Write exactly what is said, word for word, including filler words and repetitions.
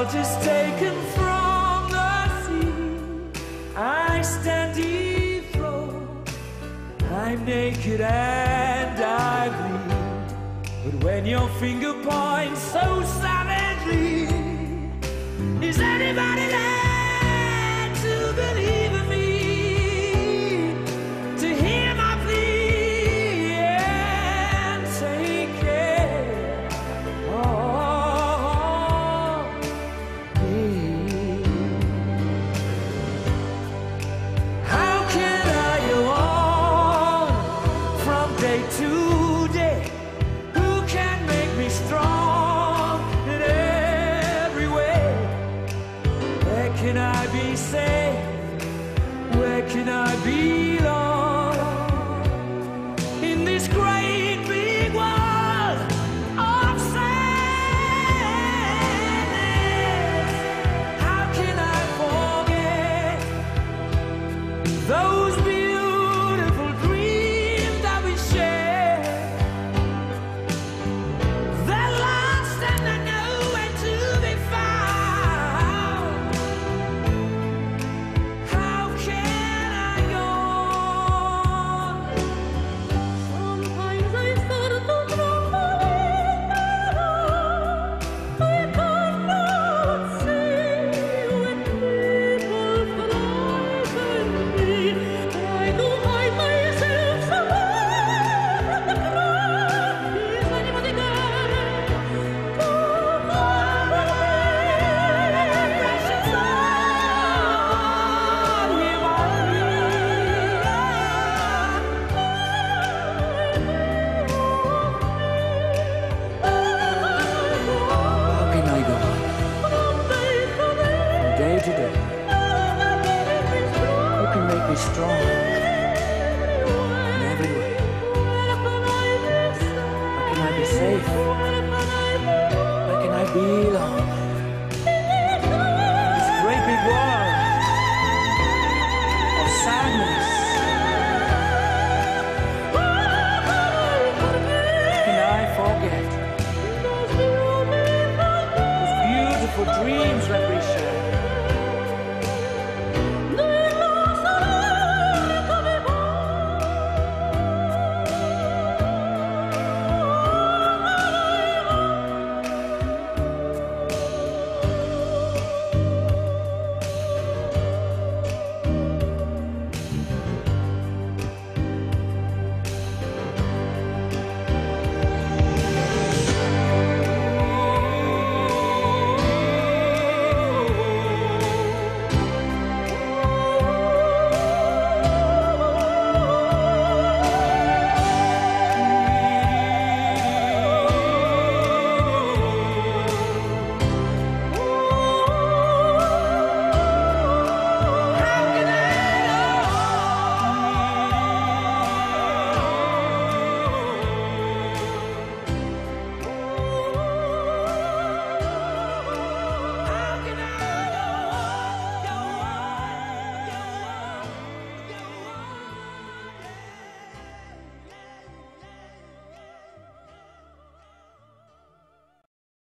salt is taken from the sea. I stand dethroned, I'm naked and I bleed. But when your finger points so savagely, is anybody there to believe in me? To hear my plea and take care of me? How can I go on from day to day? Who can make me strong in every way? Where can I be safe? Where can I belong? In this great big world of sadness, how can I forget those beautiful dreams that we shared? They're lost and they're nowhere to be found. How can I go on? Sometimes I start to tremble, I cannot see when people frighten me. I do hide myself somewhere from the crowd. Is anybody there to find me? Precious Lord, hear my How can I go on from day to day? Who can make me strong in every way? Where can I be safe? Where can I belong? This great big world of sadness. Can I forget those beautiful dreams that we